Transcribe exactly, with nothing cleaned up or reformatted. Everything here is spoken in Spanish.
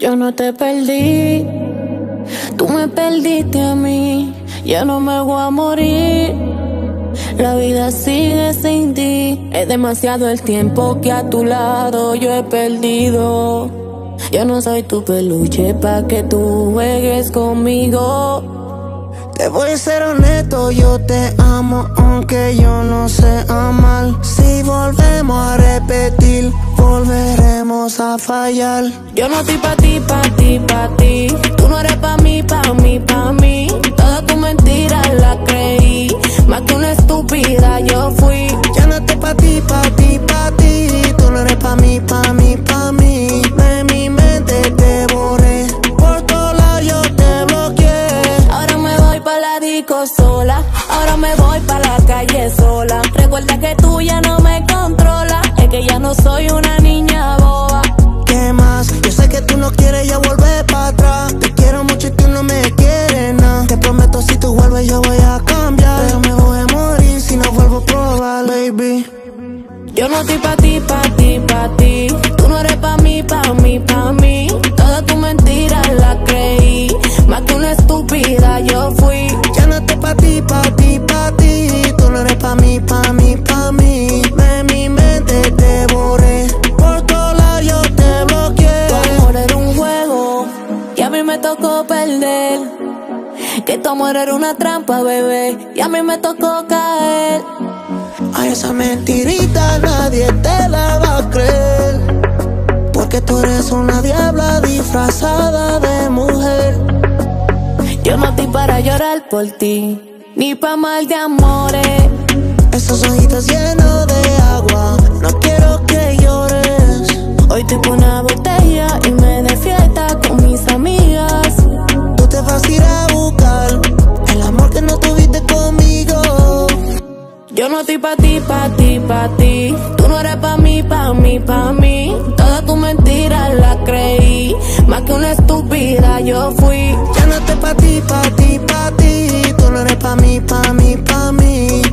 Yo no te perdí, tú me perdiste a mí. Ya no me voy a morir, la vida sigue sin ti. Es demasiado el tiempo que a tu lado yo he perdido. Yo no soy tu peluche pa' que tú juegues conmigo. Te voy a ser honesto, yo te amo aunque yo no sé amar. Si volvemos a repetir, volveremos a fallar. Yo no estoy pa' ti, pa' ti, pa' ti. Tú no eres pa' mí, pa' mí, pa' mí. Toda tu mentira la creí, más que una estúpida yo fui. Ya no estoy pa' ti, pa' ti, pa' ti. Tú no eres pa' mí, pa' mí, pa' mí. De mi mente te borré, por todos lados yo te bloqueé. Ahora me voy pa' la disco sola, ahora me voy pa' la calle sola. Recuerda que tú ya no me controlas, es que ya no soy una niña boba. ¿Qué más? Yo sé que tú no quieres ya volver pa' atrás. Te quiero mucho y tú no me quieres nada. Te prometo si tú vuelves yo voy a cambiar, pero me voy a morir si no vuelvo a probar, baby. Yo no estoy pa' ti, pa' ti, pa' ti. Tú no eres pa' mí, pa' mí, pa' mí. Toda tu mentira la creí, más que una estúpida yo fui. Ya no estoy pa' ti, pa' ti, pa' ti. Tú no eres pa' mí, pa' mí, pa' mí. De mi mente te borré, por todos lados yo te bloqueé. Tu amor era un juego y a mí me tocó perder. Que tu amor era una trampa, bebé, y a mí me tocó caer. A esa mentirita nadie te la va a creer, porque tú eres una diabla disfrazada de mujer. Yo no estoy para llorar por ti, ni pa' mal de amores. Esos ojitos llenos de agua, no quiero que llores. Hoy estoy con una botella y me de fiesta con mis amigas. Tú te vas a ir a buscar el amor que no tuviste conmigo. Yo no estoy pa' ti, pa' ti, pa' ti. Tú no eres pa' mí, pa' mí, pa' mí. Toda tu mentira la creí, más que una estúpida yo fui. Ya no estoy pa' ti, pa' ti, pa' ti. Tú no eres pa' mí, pa' mí, pa' mí.